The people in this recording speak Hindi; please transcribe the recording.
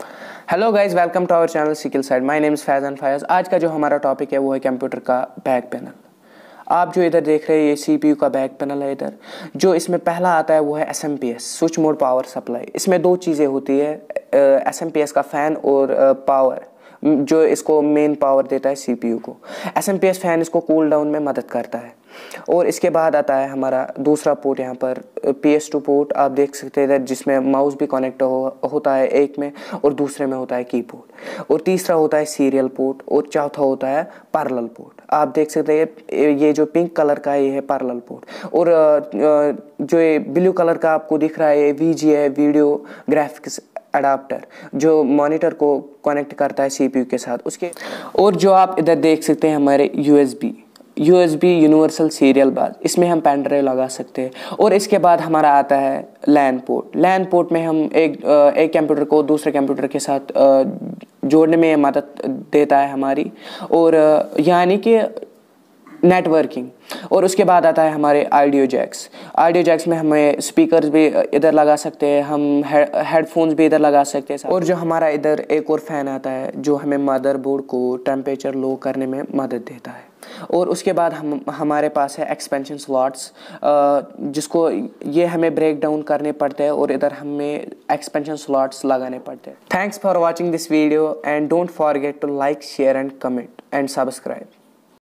Hello guys, welcome to our channel skill side. My name is Faizan Fayaz. आज का जो हमारा टॉपिक है वो है कंप्यूटर का बैक पैनल। आप जो इधर देख रहे हैं ये सीपीयू का बैक पैनल है। इधर जो इसमें पहला आता है वो है SMPS, switch mode power supply. इसमें दो चीज़ें होती है, एसएमपीएस का फ़ैन और पावर जो इसको मेन पावर देता है सीपीयू को। एसएमपीएस फ़ैन इसको कूल डाउन में मदद करता है। और इसके बाद आता है हमारा दूसरा पोर्ट, यहाँ पर PS2 पोर्ट आप देख सकते हैं इधर, जिसमें माउस भी कनेक्ट होता है एक में और दूसरे में होता है कीबोर्ड। और तीसरा होता है सीरियल पोर्ट और चौथा होता है पैरेलल पोर्ट। आप देख सकते हैं ये जो पिंक कलर का है ये है पैरेलल पोर्ट। और जो ये ब्लू कलर का आपको दिख रहा है ये VGA वीडियो ग्राफिक्स अडाप्टर, जो मॉनिटर को कनेक्ट करता है सीपीयू के साथ उसके। और जो आप इधर देख सकते हैं हमारे USB यूनिवर्सल सीरियल बस, इसमें हम पेन ड्राइव लगा सकते हैं। और इसके बाद हमारा आता है लैन पोर्ट में हम एक कंप्यूटर को दूसरे कंप्यूटर के साथ जोड़ने में मदद देता है हमारी, और यानी कि नेटवर्किंग। और उसके बाद आता है हमारे ऑडियो जैक्स में हमें स्पीकर्स भी इधर लगा सकते हैं, हम हेडफोन्स भी इधर लगा सकते हैं। और जो हमारा इधर एक और फैन आता है जो हमें मदरबोर्ड को टेम्परेचर लो करने में मदद देता है। और उसके बाद हमारे पास है एक्सपेंशन स्लॉट्स, जिसको ये हमें ब्रेक डाउन करने पड़ते हैं और इधर हमें एक्सपेंशन स्लॉट्स लगाने पड़ते हैं। Thanks for watching this video and don't forget to like, share and comment and subscribe.